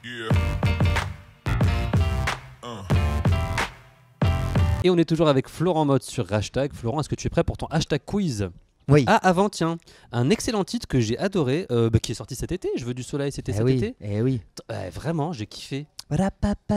Et on est toujours avec Florent Mott sur Hashtag. Florent, est-ce que tu es prêt pour ton hashtag quiz ? Oui. Ah, avant, tiens, un excellent titre que j'ai adoré, qui est sorti cet été. Je veux du soleil, c'était cet été. Eh oui. Vraiment, j'ai kiffé. Avec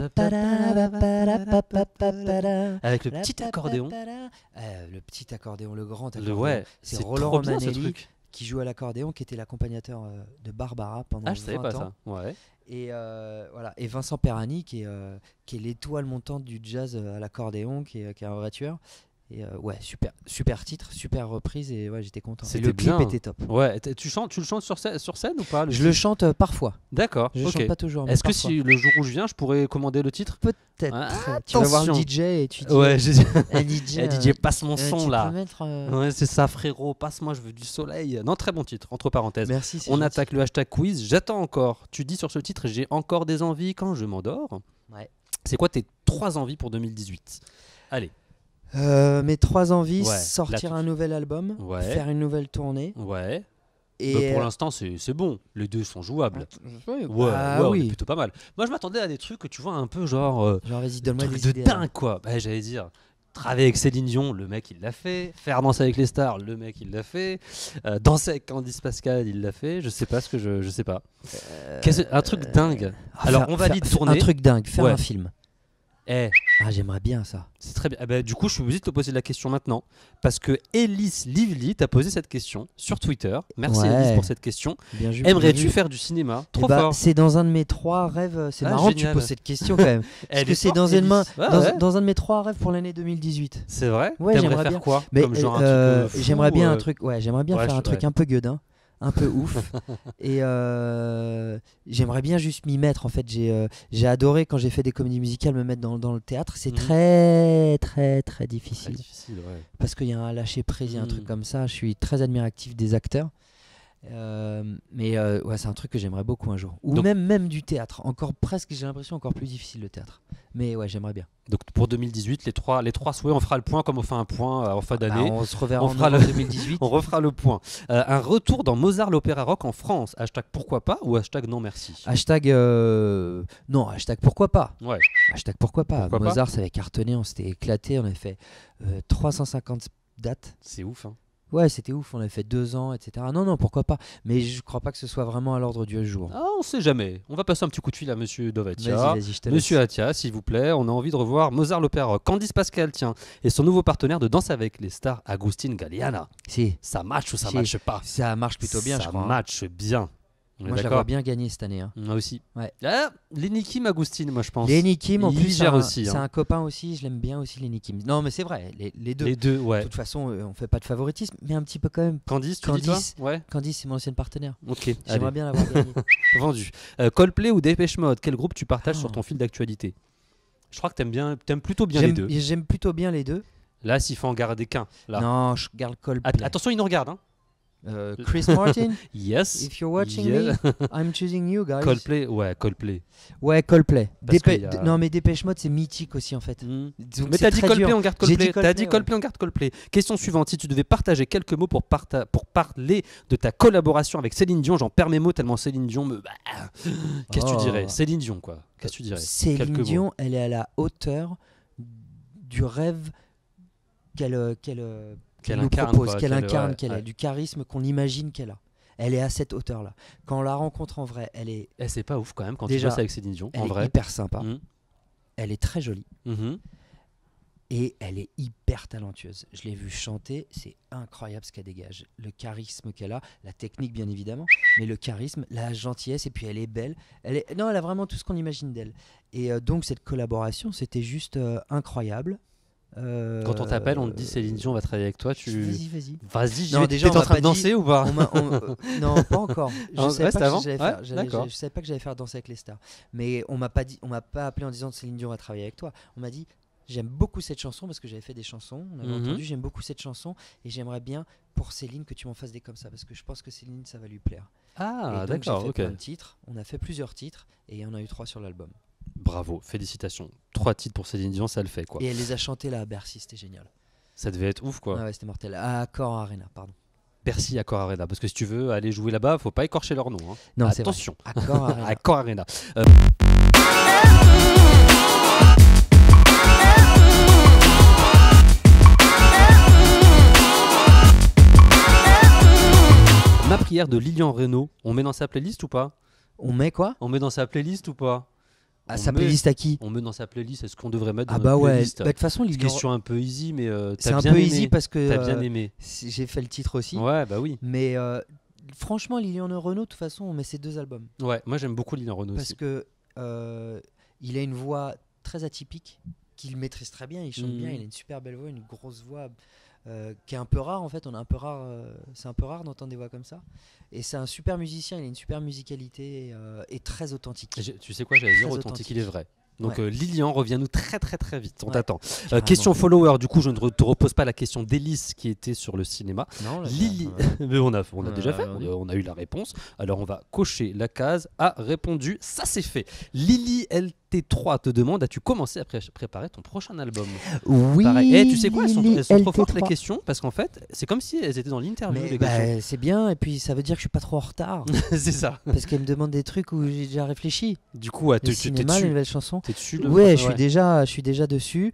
le petit accordéon. Le petit accordéon, le grand accordéon. Ouais, c'est c'est Roland trop bien ce Romanelli truc. qui joue à l'accordéon, qui était l'accompagnateur de Barbara pendant 20 ans. Ah, je savais pas ça. Ouais. Et voilà. Et Vincent Perani qui est l'étoile montante du jazz à l'accordéon, qui est un vrai tueur. Et ouais, super titre, super reprise, et ouais, j'étais content. Et C'était le clip bien. était top. Ouais, tu le chantes sur scène ou pas Je le chante parfois. D'accord. Je ok. chante pas toujours. mais Est-ce que parfois. si le jour où je viens, je pourrais commander le titre ? Peut-être. Ah, Tu vas voir le attention. DJ et tu dis. Ouais, j'ai dit. DJ, DJ, passe mon son tu là. peux mettre, Ouais, c'est ça, frérot. Passe-moi, je veux du soleil. Non, très bon titre. Entre parenthèses. Merci. c'est On gentil. attaque le hashtag quiz. J'attends encore. Tu dis sur ce titre, j'ai encore des envies quand je m'endors. Ouais. C'est quoi tes 3 envies pour 2018 ? Allez. Mes 3 envies, Ouais, sortir là, un nouvel album, Ouais. faire une nouvelle tournée. Ouais. Et Bah, pour l'instant, c'est bon. Les deux sont jouables. ouais, Ouais, on est oui. plutôt pas mal. Moi, je m'attendais à des trucs que tu vois un peu genre. Genre, vas-y, donne-moi Truc des de idées. dingue, quoi. Bah, j'allais dire. Travailler avec Céline Dion, le mec il l'a fait. Faire danser avec les stars, le mec il l'a fait. Danser avec Candice Pascal, il l'a fait. Je sais pas ce que je sais pas. Un truc dingue. Alors on valide tourner. Un truc dingue, faire Ouais. un film. Eh, Ah, j'aimerais bien ça. c'est très bien. Ah bah, du coup, je suis obligé de te poser la question maintenant parce que Elise Lively t'a posé cette question sur Twitter. Merci Ouais. Elise pour cette question. Bien vu. Aimerais-tu bien vu. faire du cinéma ? Eh Trop bah, fort. c'est dans un de mes 3 rêves. C'est Ah, marrant que tu génial. poses cette question quand même. Parce Elle que est c'est forte, dans Elise. Ouais. dans un de mes 3 rêves pour l'année 2018. C'est vrai. Ouais, T'aimerais j'aimerais faire bien. quoi ? Mais Comme genre un truc fou, j'aimerais bien un truc. Ouais, j'aimerais bien Ouais, faire un truc un peu gueudin, un peu ouf. Et j'aimerais bien juste m'y mettre. En fait, j'ai adoré quand j'ai fait des comédies musicales me mettre dans le théâtre. C'est très très très C'est difficile difficile, ouais. parce qu'il y a un lâcher prise, il y a un Mhm. truc comme ça. Je suis très admiratif des acteurs. Mais ouais, c'est un truc que j'aimerais beaucoup un jour. Ou Donc- même du théâtre. Encore presque, j'ai l'impression encore plus difficile le théâtre. Mais ouais, j'aimerais bien. Donc pour 2018, les trois souhaits, on fera le point comme on fait un point en fin d'année. On se reverra on en fera novembre le- 2018. On refera le point. Un retour dans Mozart l'opéra rock en France. Hashtag pourquoi pas ou hashtag non merci. Hashtag non, hashtag pourquoi pas. Ouais. Hashtag pourquoi pas. Pourquoi pas. Mozart, ça avait cartonné, on s'était éclaté, on avait fait 350 dates. C'est ouf. Hein. Ouais, c'était ouf, on avait fait 2 ans, etc. Non, pourquoi pas. Mais je crois pas que ce soit vraiment à l'ordre du jour. Ah, on sait jamais. On va passer un petit coup de fil à Monsieur Dovatia. Vas-y, je te laisse. Monsieur Atia, s'il vous plaît, on a envie de revoir Mozart l'opéra rock. Candice Pascal, tiens, et son nouveau partenaire de Danse avec les stars, Agustin Galliana. Si, Ça match ou ça Si. matche pas ? ça marche plutôt bien, ça je crois. match bien. On est Moi, je la d'accord vois bien gagner cette année. Hein. Moi aussi. Ouais. Ah, Lenny Kim, Agustin, moi je pense. Lenny Kim, en Il plus, gère c'est aussi, c'est hein. un copain aussi. Je l'aime bien aussi, Lenny Kim. Non, mais c'est vrai, les deux. Les deux, De ouais. toute façon, on fait pas de favoritisme, mais un petit peu quand même. Candice, tu dis Candice. toi ? Ouais. Candice, c'est mon ancienne partenaire. Ok, J'aimerais allez, bien l'avoir gagné. vendu. Coldplay ou Dépêche Mode, quel groupe tu partages Oh. sur ton fil d'actualité ? Je crois que t'aimes plutôt bien les deux. J'aime plutôt bien les deux. Là, s'il faut en garder qu'un. Là. Non, je garde Coldplay. Attention, il nous regarde. Hein. Chris Martin, Yes. if you're watching Yeah. me, I'm choosing you, guys. Coldplay, ouais, Coldplay. Ouais, Coldplay. Parce qu'il y a- Non, mais Dépêche Mode, c'est mythique aussi en fait. Hmm. Donc, Mais c'est t'as dit très Coldplay, dur. on garde J'ai Coldplay. dit T'as Coldplay, dit ouais. Coldplay, on garde Coldplay. Question suivante. Si tu devais partager quelques mots pour parler de ta collaboration avec Céline Dion, j'en perds mes mots tellement Céline Dion me. Qu'est-ce que tu Oh. dirais ? Céline Dion, quoi. Qu'est-ce que tu dirais ? Céline Quelques mots. Dion, elle est à la hauteur du rêve qu'elle Qu'elle nous incarne, propose, quoi, qu'elle incarne, ouais, qu'elle a, ouais. du charisme qu'on imagine qu'elle a. Elle est à cette hauteur-là. Quand on la rencontre en vrai, elle est, Eh, c'est pas ouf quand même quand Déjà, tu bosses avec Céline Dion, elle en est vrai. hyper sympa. Mhm. Elle est très jolie. Mhm. Et elle est hyper talentueuse. Je l'ai vue chanter, c'est incroyable ce qu'elle dégage. Le charisme qu'elle a, la technique bien évidemment, mais le charisme, la gentillesse, et puis elle est belle. Non, elle a vraiment tout ce qu'on imagine d'elle. Et donc cette collaboration, c'était juste incroyable. Quand on t'appelle, on te dit Céline Dion va travailler avec toi, Vas-y. Vas-y, Non, déjà, t'es on en m'a train pas de danser ou pas Non, pas encore. Je Ah, savais ouais, pas c'était que avant j'allais Ouais, faire. d'accord. Je savais pas que j'allais faire danser avec les stars. Mais on m'a pas appelé en disant Céline Dion va travailler avec toi. On m'a dit j'aime beaucoup cette chanson parce que j'avais fait des chansons. On avait Mhm. entendu j'aime beaucoup cette chanson et j'aimerais bien pour Céline que tu m'en fasses des comme ça parce que je pense que Céline ça va lui plaire. Ah, et donc, j'ai d'accord, fait ok. plein de titres. On a fait plusieurs titres et on a eu 3 sur l'album. Bravo, félicitations. 3 titres pour Céline Dion, ça le fait quoi. Et elle les a chantés là à Bercy, c'était génial. Ça devait être ouf quoi. Ah ouais, c'était mortel. À Accor Arena, pardon. Bercy Accor Arena. Parce que si tu veux aller jouer là-bas, faut pas écorcher leur nom. Hein. Non, c'est vrai. Attention. Accor Arena. Accor Arena. Ma prière de Lilian Renault, on met dans sa playlist ou pas? On met quoi? On met dans sa playlist ou pas? À On sa met- playlist à qui? On met dans sa playlist, est-ce qu'on devrait mettre dans Ah notre bah ouais. playlist? Bah, de toute façon, C'est une question un peu easy, mais c'est t'as un bien peu aimé. easy parce que T'as bien aimé. j'ai fait le titre aussi. Ouais, bah oui. Mais franchement, Lilian Renault, de toute façon, on met ses 2 albums. Ouais, moi j'aime beaucoup Lilian Renault Parce aussi. que il a une voix très atypique, qu'il maîtrise très bien, il chante bien, il a une super belle voix, une grosse voix qui est un peu rare en fait. C'est un peu rare d'entendre des voix comme ça. Et c'est un super musicien, il a une super musicalité et très authentique. Tu sais quoi, j'allais dire Très authentique, authentique. il est vrai. Donc Ouais. Lilian, reviens-nous très très très vite, on Ouais, t'attend. carrément. Question follower, du coup je ne te repose pas la question d'Élise qui était sur le cinéma. Non, là, Lily, mais on a déjà fait, oui. on a eu la réponse. Alors on va cocher la case a répondu, ça c'est fait. Lily LT3 te demande, as-tu commencé à préparer ton prochain album? Oui. Pareil. Et tu sais quoi, elles sont trop fortes les LT3. questions parce qu'en fait c'est comme si elles étaient dans l'interview Mais les questions. c'est bien, et puis ça veut dire que je suis pas trop en retard. C'est ça. Parce qu'elle me demande des trucs où j'ai déjà réfléchi. Du coup, ouais, Le t'es cinéma, les dessus. nouvelles chansons. T'es dessus. Ouais, je suis déjà dessus.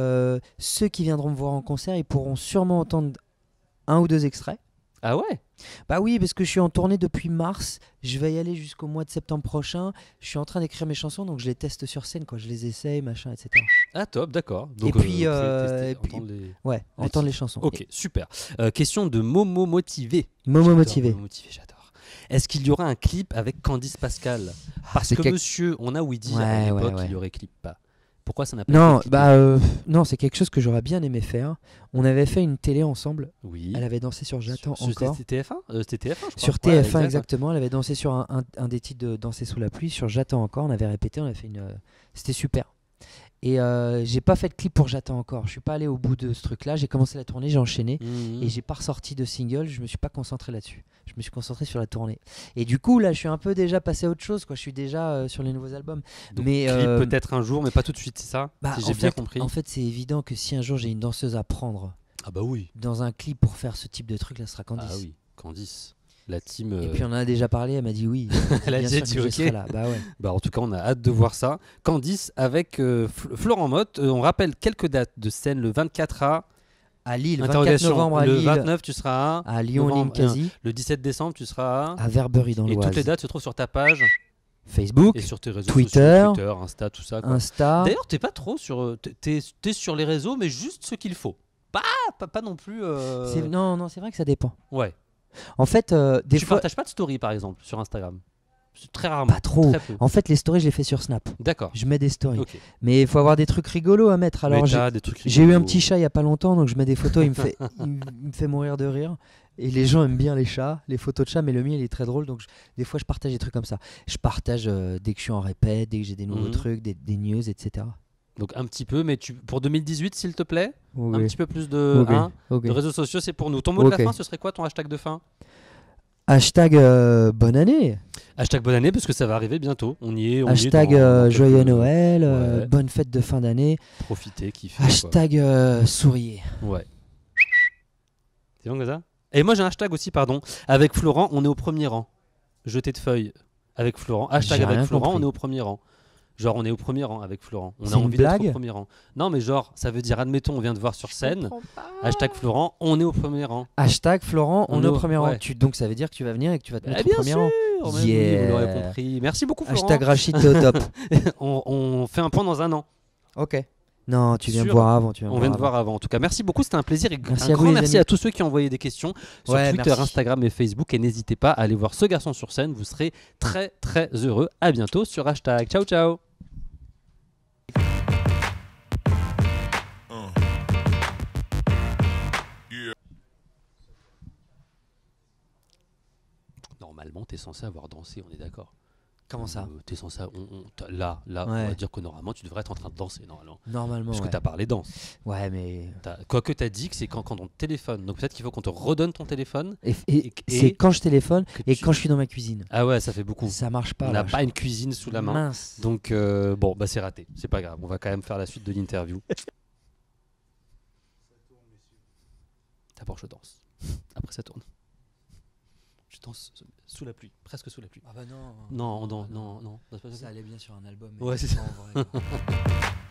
Ceux qui viendront me voir en concert, ils pourront sûrement entendre 1 ou 2 extraits. Ah ouais. Bah oui, parce que je suis en tournée depuis mars. Je vais y aller jusqu'au mois de septembre prochain. Je suis en train d'écrire mes chansons, donc je les teste sur scène, quoi. Je les essaye, machin, etc. Ah top, d'accord. Donc, puis, tester, et puis- entendre les- Ouais, entendre les chansons. Ok, super. Question de Momo Motivé. Momo J'adore Motivé. Momo Motivé, j'adore. Est-ce qu'il y aura un clip avec Candice Pascal? Parce c'est que quelque- monsieur, on a ouï dire Ouais, à l'époque ouais. qu'il y aurait clip pas. Pourquoi ça n'a pas Non, été clippé? bah non, c'est quelque chose que j'aurais bien aimé faire. On avait fait une télé ensemble. Oui. Elle avait dansé sur J'attends Sur- encore. C'était TF1 C'était TF1, je crois. Sur Ouais, TF1 exact. exactement, elle avait dansé sur un des titres de Danser sous la pluie, sur J'attends encore, on avait répété, on avait fait c'était super. Et j'ai pas fait de clip pour J'attends encore, je suis pas allé au bout de ce truc-là, j'ai commencé la tournée, j'ai enchaîné Mhm. et j'ai pas ressorti de single, je me suis pas concentré là-dessus. Je me suis concentré sur la tournée. Et du coup là, je suis un peu déjà passé à autre chose, quoi. Je suis déjà sur les nouveaux albums. Donc, mais clip peut-être un jour, mais pas tout de suite, c'est ça? bah, Si en j'ai bien fait- compris. En fait, c'est évident que si un jour j'ai une danseuse à prendre Ah bah oui. dans un clip pour faire ce type de truc, là, ce sera Candice. Ah oui, Candice. La team. Et puis on en a déjà parlé, elle m'a dit oui. Elle a bien dit, sûr que je ok. serai là. Bah ouais. Bah, en tout cas, on a hâte de voir ça. Candice avec Florent Motte. On rappelle quelques dates de scène. Le 24 À Lille, 24 interrogation. novembre à Le Lille, 29, tu seras à Lyon, novembre, Ninkasi, le 17 décembre, tu seras à Verberie dans Et l'Oise. toutes les dates se trouvent sur ta page Facebook, et sur tes réseaux Twitter, sociaux, Twitter, Insta, tout ça. quoi. Insta. D'ailleurs, t'es pas trop sur. T'es sur les réseaux, mais juste ce qu'il faut. Pas non plus. Non, c'est vrai que ça dépend. Ouais. En fait, des Tu fois, partages pas de story, par exemple, sur Instagram? C'est très rarement. pas trop. Très peu. En fait, les stories, je les fais sur Snap. D'accord. Je mets des stories. Ok. Mais il faut avoir des trucs rigolos à mettre. Alors, Mais j'ai t'as des trucs j'ai eu un rigolos. petit chat il y a pas longtemps, donc je mets des photos. Il me fait mourir de rire. Et les gens aiment bien les chats, les photos de chats, mais le mien il est très drôle, donc des fois je partage des trucs comme ça. Je partage dès que je suis en répète, dès que j'ai des nouveaux Mhm. trucs, des news, etc. Donc un petit peu, mais pour 2018, s'il te plaît, Ok. un petit peu plus de, Ok. hein, Ok. de réseaux sociaux, c'est pour nous. Ton mot de Ok. la fin, ce serait quoi ton hashtag de fin? Hashtag bonne année. Hashtag bonne année, parce que ça va arriver bientôt. On y est. Hashtag dans joyeux quelques- Noël. Ouais. Bonne fête de fin d'année. Profiter, kiffer. Hashtag souriez. quoi. Ouais. C'est bon comme ça? Et moi j'ai un hashtag aussi, pardon. Avec Florent, on est au premier rang. Jeter de feuilles avec Florent. Hashtag J'ai avec rien Florent, compris. on est au premier rang. Genre on est au premier rang avec Florent. On C'est a une envie d'être au blague premier rang. Non mais genre ça veut dire admettons on vient de voir sur scène. Hashtag Florent, on est au premier rang. Hashtag Florent, on est au premier rang. ouais. Donc ça veut dire que tu vas venir et que tu vas te Bah, mettre bien au premier sûr, rang. mais oui, Yeah. vous l'aurez compris. Merci beaucoup Florent. Hashtag Rachid t'es au top. on fait un point dans un an. Ok. Non, tu viens me Sûr. voir avant. Tu viens me On vient de voir voir avant. En tout cas, merci beaucoup, c'était un plaisir. Et Merci un à vous, grand les merci amis. à tous ceux qui ont envoyé des questions sur Ouais, Twitter, merci. Instagram et Facebook. Et n'hésitez pas à aller voir ce garçon sur scène. Vous serez très très heureux. À bientôt sur hashtag. Ciao ciao. Normalement, t'es censé avoir dansé, on est d'accord. Comment ça T'es censé, là, on Ouais. va dire que normalement, tu devrais être en train de danser normalement. Normalement. Parce que ouais. t'as parlé danse. Ouais, mais. Quoique t'as dit que c'est quand on te téléphone. Donc peut-être qu'il faut qu'on te redonne ton téléphone. Et Et- c'est quand je téléphone que et tu- quand je suis dans ma cuisine. Ah ouais, ça fait beaucoup. Ça marche pas. On n'a là, pas une cuisine sous la main. Mince. Donc bon, bah c'est raté. C'est pas grave. On va quand même faire la suite de l'interview. Ta Porsche danse. Après ça tourne. sous la pluie, presque sous la pluie. Ah bah non. Non, c'est pas Ça allait bien sur un album. Mais Ouais, c'est pas en vrai.